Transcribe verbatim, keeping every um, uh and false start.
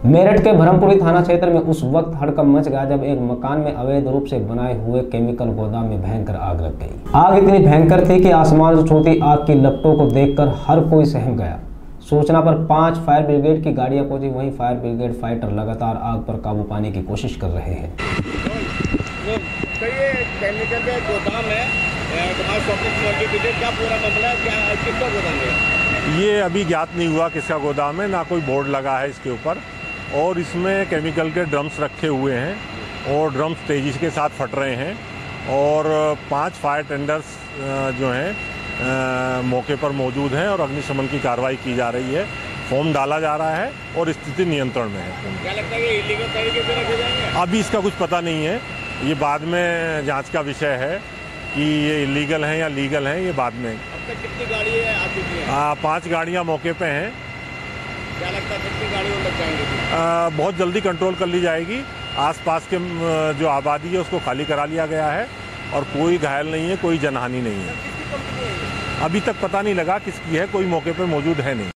मेरठ के भरमपुरी थाना क्षेत्र में उस वक्त हड़कंप मच गया जब एक मकान में अवैध रूप से बनाए हुए केमिकल गोदाम में भयंकर आग लग गई। आग इतनी भयंकर थी कि आसमान छूती आग की लपटों को देखकर हर कोई सहम गया। सूचना पर पांच फायर ब्रिगेड की गाड़ियां पहुंची। वहीं फायर ब्रिगेड फाइटर लगातार आग पर काबू पाने की कोशिश कर रहे हैं। तो ये केमिकल का गोदाम है, शॉपिंग मॉल के पीछे, क्या पूरा मामला है, क्या किसका गोदाम है? ये अभी ज्ञात नहीं हुआ किसका गोदाम है, ना कोई बोर्ड लगा है इसके ऊपर। और इसमें केमिकल के ड्रम्स रखे हुए हैं और ड्रम्स तेज़ी के साथ फट रहे हैं और पांच फायर टेंडर्स जो हैं मौके पर मौजूद हैं और अग्निशमन की कार्रवाई की जा रही है। फोम डाला जा रहा है और स्थिति नियंत्रण में है। क्या लगता है कि इलीगल तरीके से रखे जाएंगे? अभी इसका कुछ पता नहीं है, ये बाद में जांच का विषय है कि ये इलीगल हैं या लीगल हैं, ये बाद में। अब तक कितनी गाड़ी है आ चुकी है? आ, पाँच गाड़ियाँ मौके पे हैं। क्या लगता है कितनी गाड़ी लग जाएंगी? आ, बहुत जल्दी कंट्रोल कर ली जाएगी। आसपास के जो आबादी है उसको खाली करा लिया गया है और कोई घायल नहीं है, कोई जनहानि नहीं है। अभी तक पता नहीं लगा किसकी है, कोई मौके पर मौजूद है नहीं।